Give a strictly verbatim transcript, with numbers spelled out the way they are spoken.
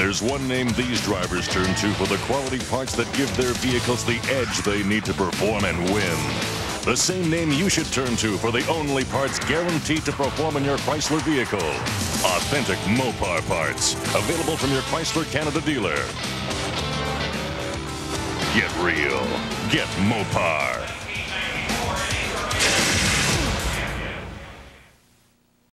There's one name these drivers turn to for the quality parts that give their vehicles the edge they need to perform and win. The same name you should turn to for the only parts guaranteed to perform in your Chrysler vehicle. Authentic Mopar parts. Available from your Chrysler Canada dealer. Get real. Get Mopar.